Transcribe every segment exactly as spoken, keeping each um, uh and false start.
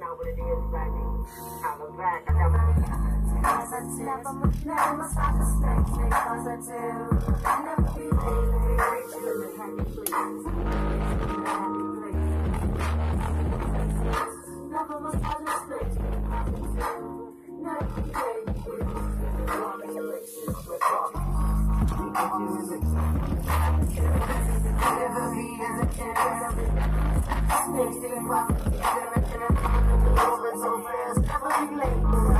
know what it is, baby. I look back, I got my never, never must stop the snakes because I do. I never be late, reach you in the happy place. Happy place. Never must stop the snakes because I do. Never be late, walk in the relationship with talking. We can do it. Never be as a kid. Snakes didn't rock together and then I'm over so fast. Never be late.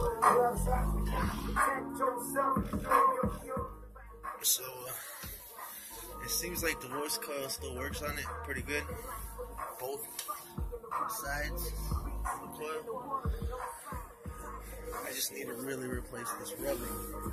So, uh, it seems like the voice coil still works on it pretty good. Both sides of the coil. I just need to really replace this rubbing.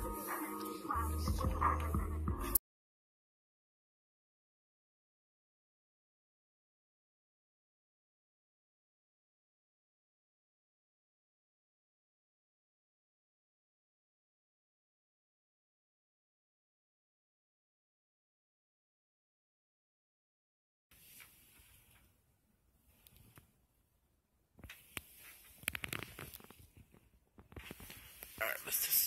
Alright, let's just...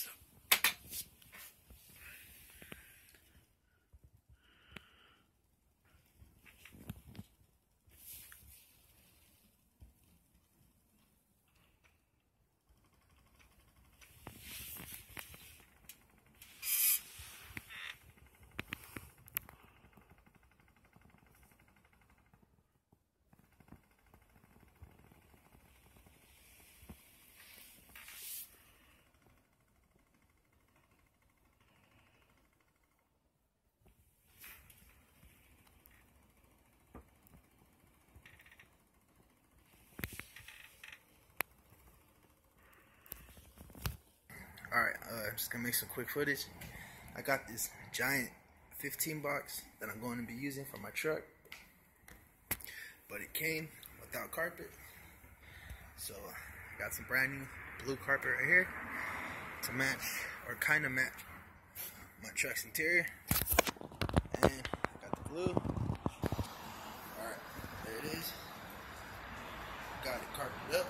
Alright, uh, I'm just gonna make some quick footage. I got this giant fifteen box that I'm going to be using for my truck, but it came without carpet, so I got some brand new blue carpet right here to match, or kind of match, my truck's interior. And I got the glue. Alright, there it is. Got it carpeted up.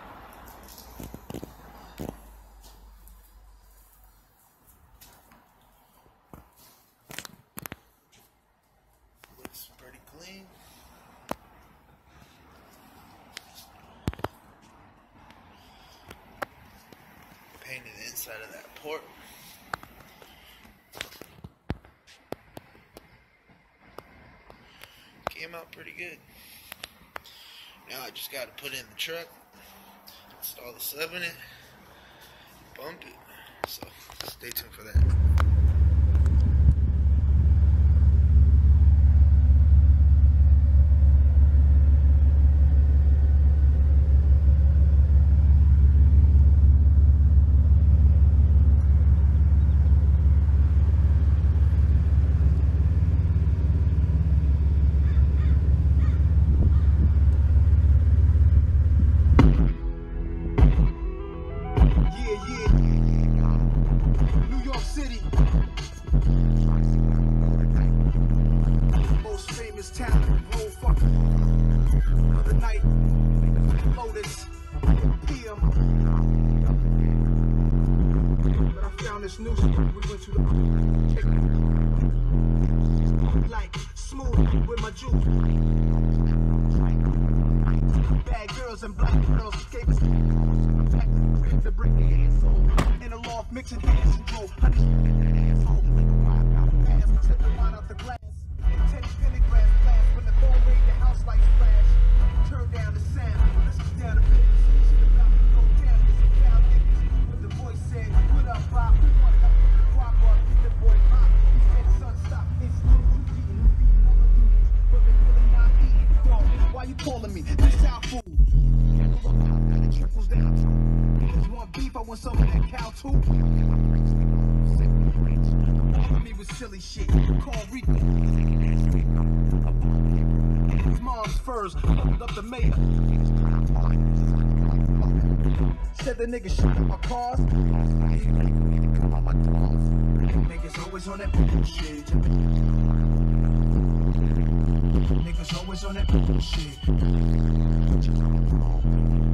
Painted the inside of that port. Came out pretty good. Now I just got to put it in the truck, install the sub in it, bump it. So stay tuned for that. New we went to the like smooth with my juice. Bad girls and black girls escape us. To bring the ass home. In a loft mixing dance and drove honey. Set the wine out the glass. Teddy Pendergrass blast. When the phone ring, the house lights flash. Turn down the sound. Listen down the business. Shit about to go down. This is cow niggas. What the voice said. What up, Bob? Why you calling me? This out food. Trickles down. There's one beef, I want some of that cow too. Me with silly shit. Call Rico. His mom's furs opened up the mayor. Said the nigga shot up my cars. Niggas always on that bullshit. Niggas always on that bullshit.